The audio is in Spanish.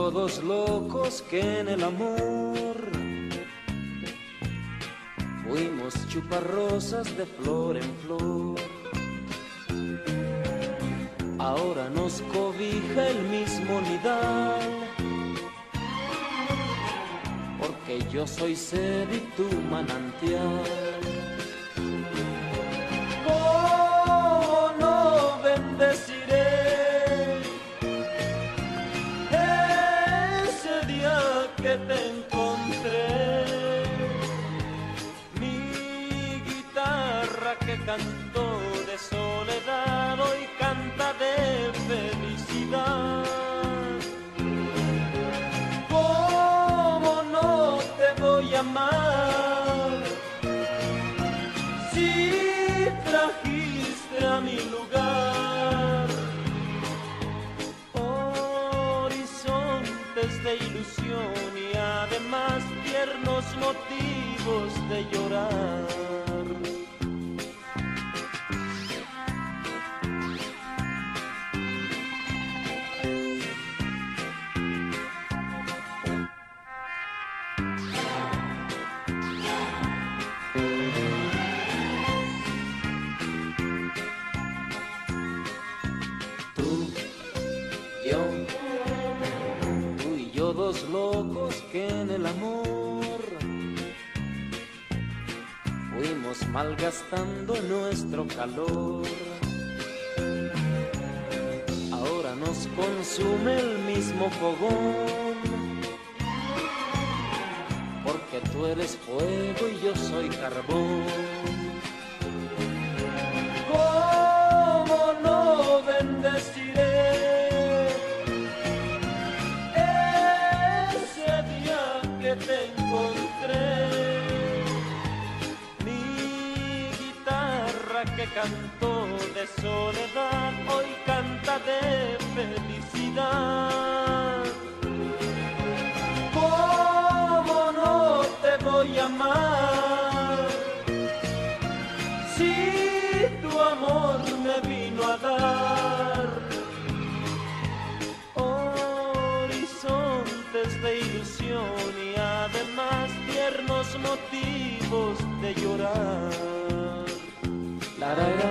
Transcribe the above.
yo dos locos que en el amor fuimos chuparrosas de flor en flor. Ahora nos cobija el mismo nidal, porque yo soy sed y tú manantial. ¿Cómo no bendeciré ese día que te encontré? Mi guitarra que cantó de soledad hoy canta de felicidad. ¿Cómo no te voy a amar si trajiste a mi lugar horizontes de ilusión y además tiernos motivos de llorar? Tú y yo dos locos que en el amor fuimos malgastando nuestro calor. Ahora nos consume el mismo fogón, porque tú eres fuego y yo soy carbón. ¿Cómo no bendeciré ese día que te encontré? Mi guitarra que cantó de soledad hoy canta de felicidad. ¿Cómo no te voy a amar si tu amor me vino a dar horizontes de ilusión y además tiernos motivos de llorar? La, la, la.